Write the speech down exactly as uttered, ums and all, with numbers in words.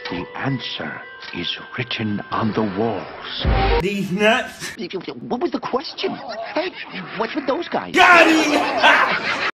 The answer is written on the walls. These nuts. What was the question? Hey, what's with those guys? Got him!